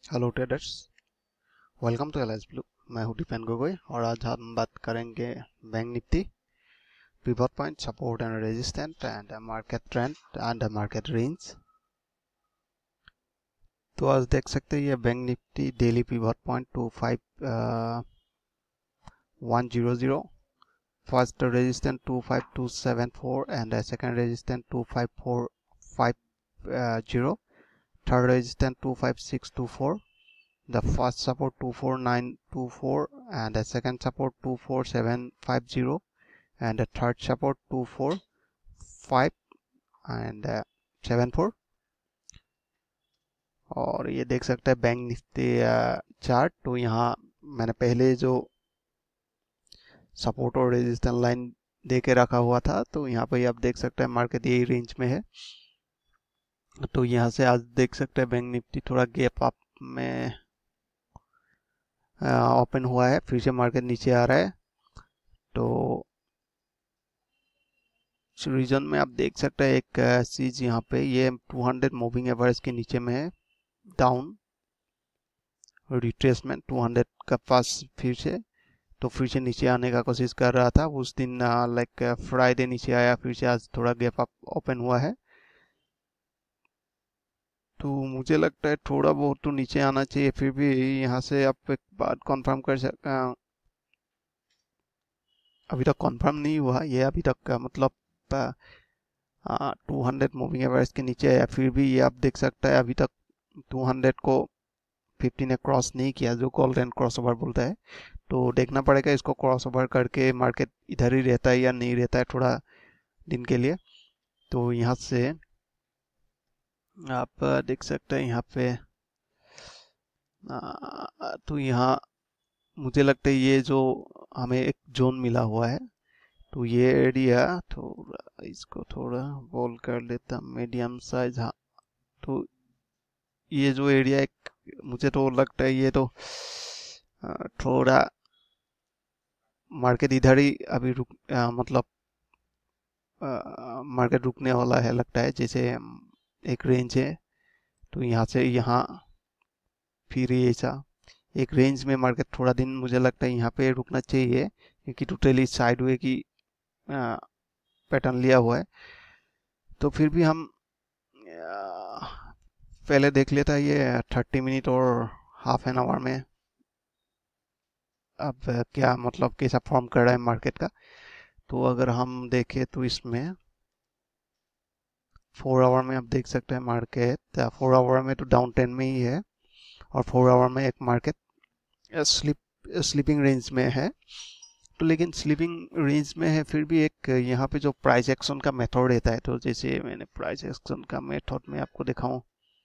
Hello traders, welcome to Aliceblue। मैं हूं दीपेन गोगोई और आज हम बात करेंगे Bank Nifty, pivot point, support and resistant and market trend and market range. तो आज देख सकते हैं ये Bank Nifty daily pivot point 25100, first resistant 25274 and second resistant 25450, third resistant 25624, the first support 24924 and the second support 24750 and the third support 245 and 74। और ये देख सकते हैं बैंक निफ्टी चार्ट। तो यहाँ मैंने पहले जो सपोर्ट और रेजिस्टेंस लाइन दे के रखा हुआ था, तो यहाँ पे आप देख सकते हैं मार्केट यही रेंज में है। तो यहाँ से आज देख सकते हैं बैंक निफ्टी थोड़ा गैप अप में ओपन हुआ है, फिर से मार्केट नीचे आ रहा है। तो रीजन में आप देख सकते हैं एक चीज यहाँ पे, ये 200 मूविंग एवरेज के नीचे में है, डाउन रिट्रेसमेंट 200 का पास फिर से नीचे आने का कोशिश कर रहा था। उस दिन लाइक फ्राइडे नीचे आया, फिर से आज थोड़ा गैप अप ओपन हुआ है। तो मुझे लगता है थोड़ा बहुत तो नीचे आना चाहिए। फिर भी यहाँ से आप एक बात कंफर्म कर सकते, अभी तक कंफर्म नहीं हुआ ये, अभी तक का मतलब 200 मूविंग एवरेज के नीचे है। फिर भी ये आप देख सकते हैं अभी तक 200 को 50 ने क्रॉस नहीं किया, जो गोल्डन क्रॉसओवर बोलता है। तो देखना पड़ेगा इसको क्रॉसओवर करके मार्केट इधर ही रहता है या नहीं रहता है थोड़ा दिन के लिए। तो यहाँ से आप देख सकते हैं यहाँ पे तो यहाँ मुझे लगता है ये जो हमें एक जोन मिला हुआ है, तो ये एरिया थोड़ा इसको थोड़ा बोल कर लेता, मीडियम साइज। हाँ, तो ये जो एरिया एक मुझे तो लगता है ये तो थोड़ा मार्केट इधर ही अभी मतलब मार्केट रुकने वाला है लगता है। जैसे एक रेंज है, तो यहाँ से यहाँ फिर ऐसा एक रेंज में मार्केट थोड़ा दिन मुझे लगता है यहाँ पे रुकना चाहिए, क्योंकि टोटली साइडवे की पैटर्न लिया हुआ है। तो फिर भी हम पहले देख लेता है ये 30 मिनट और हाफ एन आवर में अब क्या मतलब कैसा फॉर्म कर रहा है मार्केट का। तो अगर हम देखें तो इसमें 4 आवर में आप देख सकते हैं मार्केट 4 आवर में तो डाउन ट्रेंड में ही है, और 4 आवर में एक मार्केट स्लीपिंग रेंज में है। तो लेकिन स्लीपिंग रेंज में है, फिर भी एक यहाँ पे जो प्राइस एक्शन का मेथड रहता है, तो जैसे मैंने प्राइस एक्शन का मेथड में आपको दिखाऊं,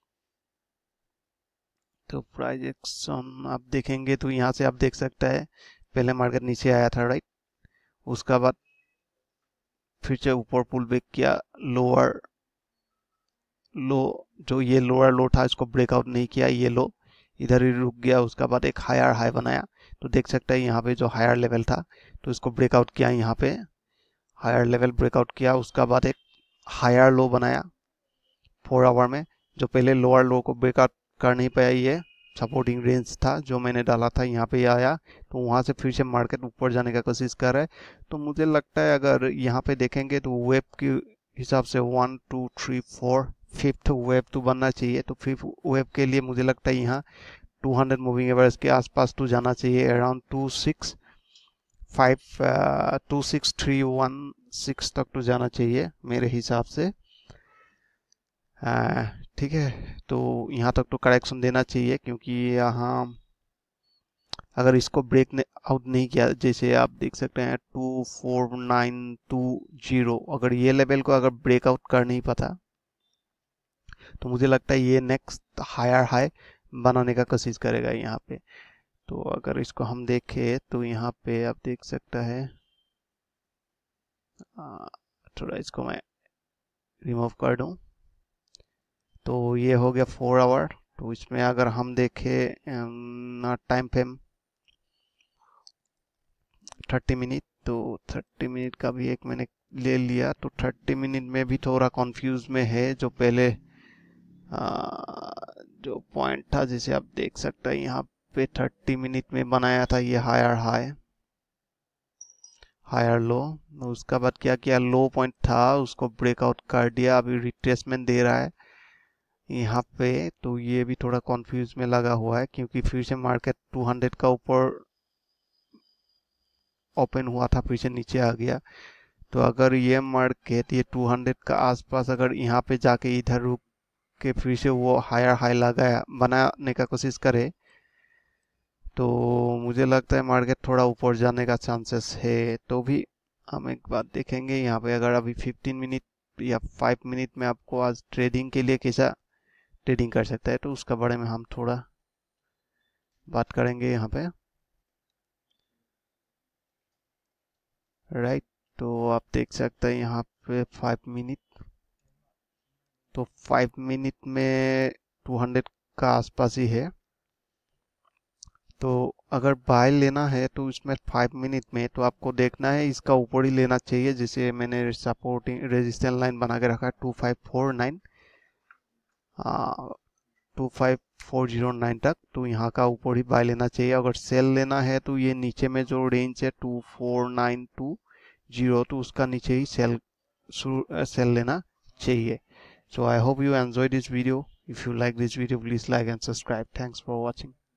तो प्राइस एक्शन आप देखेंगे तो यहाँ से आप देख सकता है पहले मार्केट नीचे आया था, राइट। उसका बाद फिर से ऊपर पुल बैक किया, लोअर लो जो ये लोअर लो था इसको ब्रेकआउट नहीं किया, ये लो इधर ही रुक गया। उसका बाद एक हायर हाई बनाया, तो देख सकते हैं यहाँ पे जो हायर लेवल था तो इसको ब्रेकआउट किया, यहाँ पे हायर लेवल ब्रेकआउट किया। उसका बाद एक हायर लो बनाया 4 आवर में, जो पहले लोअर लो को ब्रेकआउट कर नहीं पाया। ये सपोर्टिंग रेंज था जो मैंने डाला था, यहाँ पे आया, तो वहाँ से फिर से मार्केट ऊपर जाने का कोशिश कर रहा है। तो मुझे लगता है अगर यहाँ पे देखेंगे तो वेब के हिसाब से 1 2 3 4 फिफ्थ वेब तो बनना चाहिए। तो फिफ्थ वेब के लिए मुझे लगता है यहाँ 200 मूविंग एवरेज के आसपास तो जाना चाहिए, अराउंड 26316 तक तो जाना चाहिए मेरे हिसाब से। ठीक है, तो यहाँ तक तो करेक्शन देना चाहिए, क्योंकि यहाँ अगर इसको ब्रेक आउट नहीं किया, जैसे आप देख सकते हैं 24920, अगर ये लेवल को अगर ब्रेकआउट कर नहीं पाता तो मुझे लगता है ये नेक्स्ट हायर हाई बनाने का कोशिश करेगा यहाँ पे। तो अगर इसको हम देखें तो यहाँ पे आप देख सकता है, थोड़ा इसको मैं रिमूव कर दूं, तो ये हो गया 4 आवर। तो इसमें अगर हम देखें टाइम फ्रेम 30 मिनट, तो 30 मिनट का भी एक मैंने ले लिया। तो 30 मिनट में भी थोड़ा कंफ्यूज में है, जो पहले जो पॉइंट था जिसे आप देख सकते हैं यहाँ पे 30 मिनट में बनाया था ये हायर हाई हायर लो। उसका बाद क्या किया, लो पॉइंट था उसको ब्रेकआउट कर दिया, अभी रिट्रेसमेंट दे रहा है यहाँ पे। तो ये भी थोड़ा कंफ्यूज में लगा हुआ है क्योंकि फिर से मार्केट 200 का ऊपर ओपन हुआ था, फिर से नीचे आ गया। तो अगर ये मार्केट ये 200 का आसपास अगर यहाँ पे जाके इधर रुक के फिर से वो हायर हाई लगाया बनाने का कोशिश करे तो मुझे लगता है मार्केट थोड़ा ऊपर जाने का चांसेस है। तो भी हम एक बात देखेंगे यहाँ पे, अगर अभी 15 मिनट या 5 मिनट में आपको आज ट्रेडिंग के लिए कैसा ट्रेडिंग कर सकता है तो उसका बारे में हम थोड़ा बात करेंगे यहाँ पे। राइट, तो आप देख सकते हैं यहाँ पे 5 मिनट, तो 5 मिनट में 200 का आसपास ही है। तो अगर बाय लेना है तो इसमें 5 मिनट में तो आपको देखना है इसका ऊपर ही लेना चाहिए, जिसे मैंने सपोर्टिंग रेजिस्टेंस लाइन बना के रखा है 2549 25409 तक। तो यहाँ का ऊपर ही बाय लेना चाहिए। अगर सेल लेना है तो ये नीचे में जो रेंज है 24920 तो उसका नीचे ही सेल लेना चाहिए। So I hope you enjoyed this video. If you like this video, please like and subscribe. Thanks for watching.